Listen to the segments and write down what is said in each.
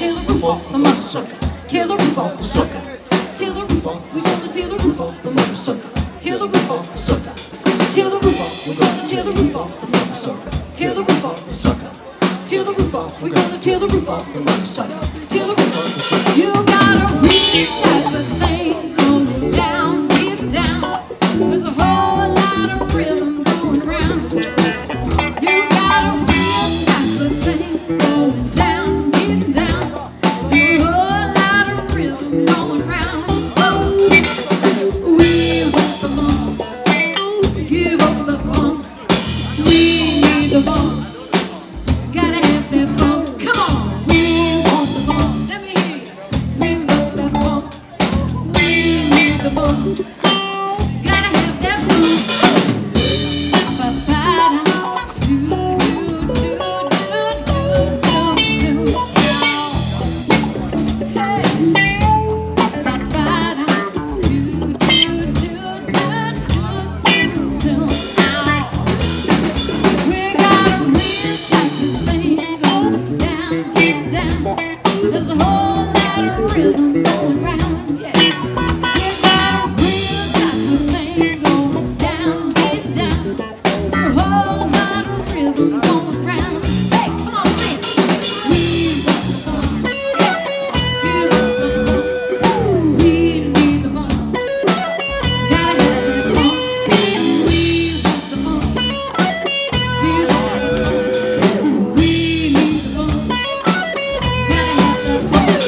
tear the roof off the mother sucker. Tear the roof off the sucker. Tear the roof off. We're gonna tear the roof off the mother sucker. Tear the roof off the sucker. Tear the roof off. We're gonna tear the roof off the mother sucker. Tear the roof off the sucker. Tear the roof off. We're gonna tear the roof off the mother sucker. Tear the roof off the sucker. You got a real type of thing going down, deep down. There's a whole lot of rhythm going around. You got a real type of thing going down, deep down. There's a whole lot of rhythm going around. Oh, we want the funk. Give up the funk. We need the funk. Gotta have that funk. Come on. We want the funk. Let me hear you. We want that funk. We need the funk. Gotta have that funk. Ba-ba-da. Do, do, do, do, do, do. Hey. Ba-ba-da. Do, do, do, do, do, do. We got a real type of thing going down, get down. There's a whole lot of rhythm going round, yeah. We got a real type of thing going down, get down. There's a whole lot of rhythm going round. Hey, come on, sing. We want the funk. Give up the funk. We need the funk. Gotta have that funk. We want the funk. Give up the funk. We need the funk. Gotta have that funk.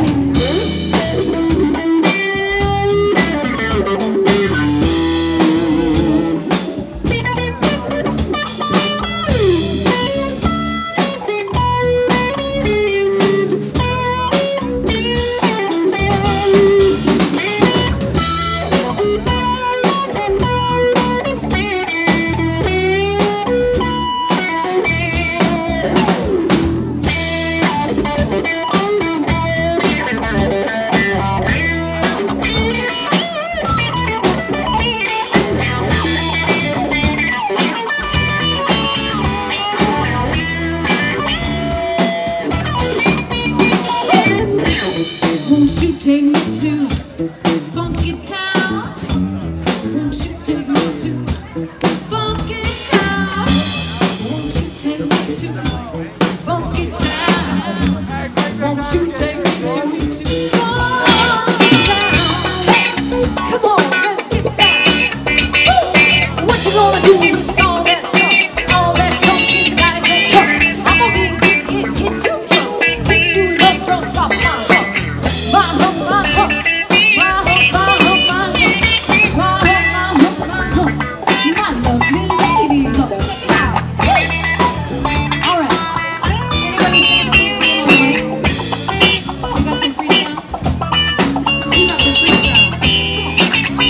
Won't you take me to funky town? Won't you take me to funky town? Won't you take me to funky town? Won't you take me to funky town? Hey, come on, let's get down. Woo! What you gonna do with all that junk inside that truck? I'm gonna get you drunk, get you love drunk off my hump. My hump, my hump, my hump, my hump, my hump, my hump, my hump, my hump. My lovely lady loves. Check it out. All right. Anybody can take me away. You got some freestyle? You got some freestyle.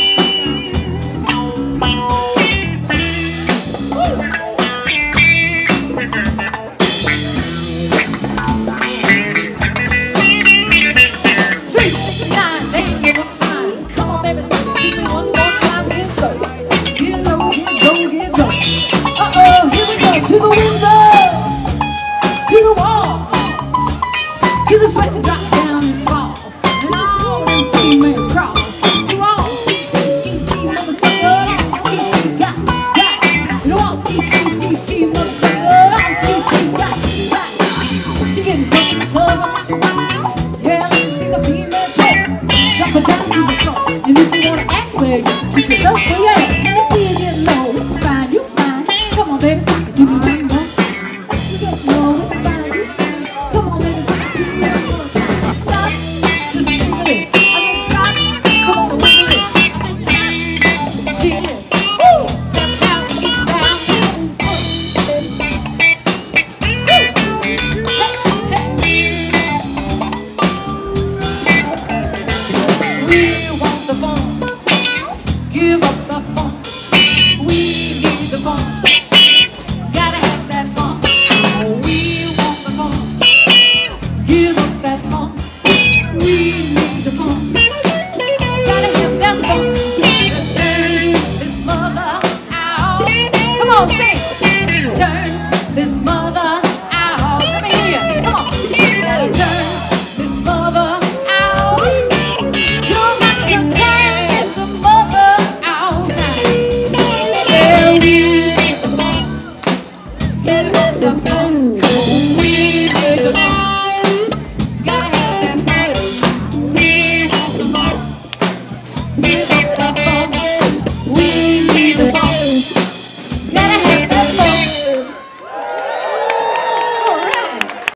To the window, to the wall, to the sweat to drop down and fall, and all them females crawl. To all ski, ski, ski, ski, motherfucker, all ski, ski, got, and all ski, ski, ski, ski, motherfucker, all ski, ski, got. She getting drunk in the club,